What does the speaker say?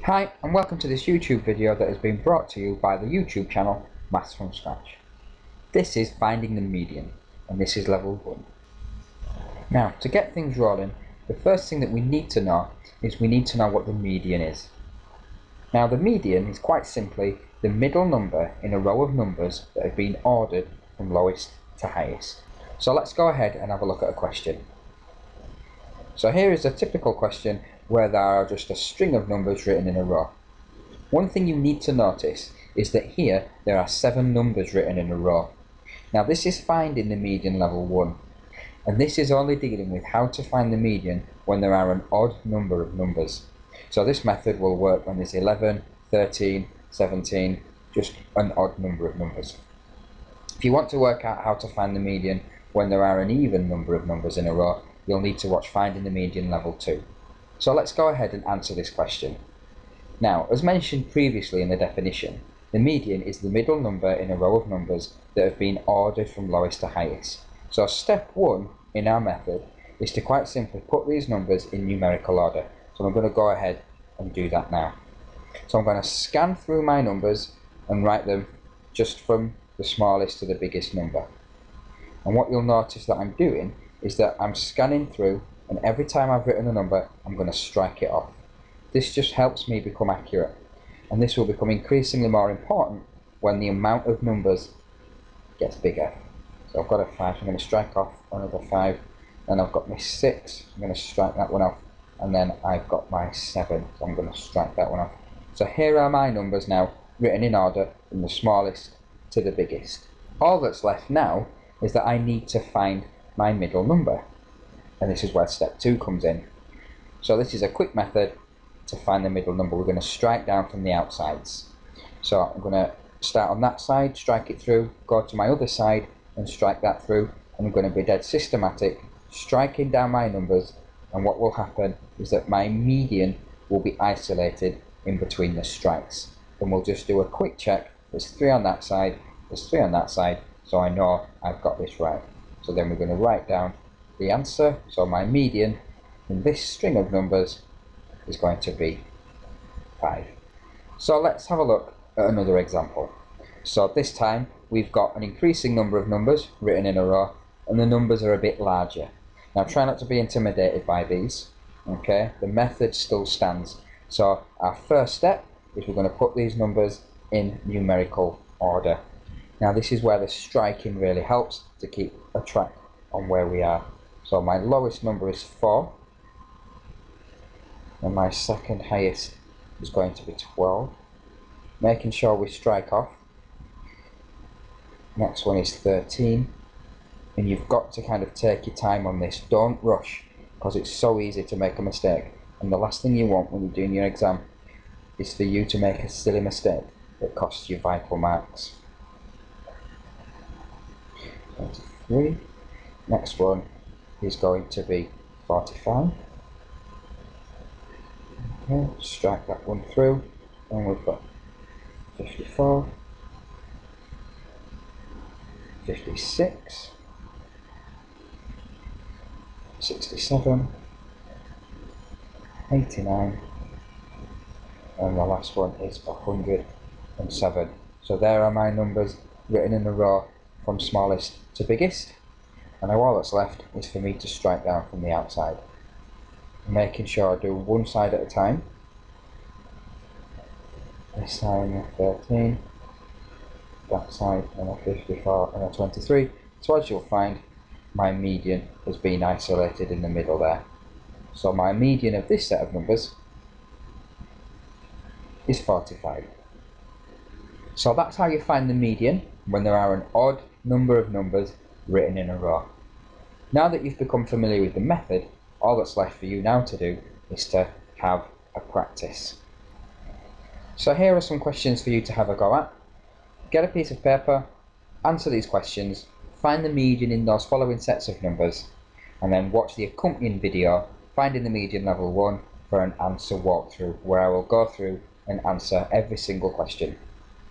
Hi and welcome to this YouTube video that has been brought to you by the YouTube channel Maths from Scratch. This is finding the median and this is level 1. Now to get things rolling, the first thing that we need to know is we need to know what the median is. Now the median is quite simply the middle number in a row of numbers that have been ordered from lowest to highest. So let's go ahead and have a look at a question. So here is a typical question where there are just a string of numbers written in a row. One thing you need to notice is that here there are 7 numbers written in a row. Now this is finding the median level 1, and this is only dealing with how to find the median when there are an odd number of numbers. So this method will work when there's 11, 13, 17, just an odd number of numbers. If you want to work out how to find the median when there are an even number of numbers in a row, you'll need to watch Finding the Median level 2. So let's go ahead and answer this question. Now, as mentioned previously in the definition, the median is the middle number in a row of numbers that have been ordered from lowest to highest. So step 1 in our method is to quite simply put these numbers in numerical order. So I'm going to go ahead and do that now. So I'm going to scan through my numbers and write them just from the smallest to the biggest number. And what you'll notice that I'm doing is that I'm scanning through, and every time I've written a number, I'm going to strike it off. This just helps me become accurate, and this will become increasingly more important when the amount of numbers gets bigger. So I've got a 5, so I'm going to strike off another 5, then I've got my 6, I'm going to strike that one off, and then I've got my 7, so I'm going to strike that one off. So here are my numbers now, written in order from the smallest to the biggest. All that's left now is that I need to find my middle number, and this is where step 2 comes in. So this is a quick method to find the middle number. We're going to strike down from the outsides. So I'm going to start on that side, strike it through, go to my other side and strike that through, and I'm going to be dead systematic, striking down my numbers, and what will happen is that my median will be isolated in between the strikes. And we'll just do a quick check. There's 3 on that side, there's 3 on that side, so I know I've got this right. So then we're going to write down the answer. So my median in this string of numbers is going to be 5. So let's have a look at another example. So this time we've got an increasing number of numbers written in a row, and the numbers are a bit larger. Now try not to be intimidated by these, okay? The method still stands. So our first step is we're going to put these numbers in numerical order. Now this is where the striking really helps to keep a track on where we are. So my lowest number is 4, and my second highest is going to be 12. Making sure we strike off. Next one is 13, and you've got to kind of take your time on this. Don't rush, because it's so easy to make a mistake, and the last thing you want when you're doing your exam is for you to make a silly mistake that costs you vital marks. 23. Next one is going to be 45. Okay, strike that one through, and we've got 54, 56, 67, 89, and the last one is 107. So there are my numbers written in a row from smallest to biggest, and now all that's left is for me to strike down from the outside, making sure I do one side at a time. This side a 13, that side and a 54 and a 23. So as you'll find, my median has been isolated in the middle there. So my median of this set of numbers is 45. So that's how you find the median when there are an odd number of numbers written in a row. Now that you've become familiar with the method, all that's left for you now to do is to have a practice. So here are some questions for you to have a go at. Get a piece of paper, answer these questions, find the median in those following sets of numbers, and then watch the accompanying video, Finding the Median Level 1, for an answer walkthrough, where I will go through and answer every single question.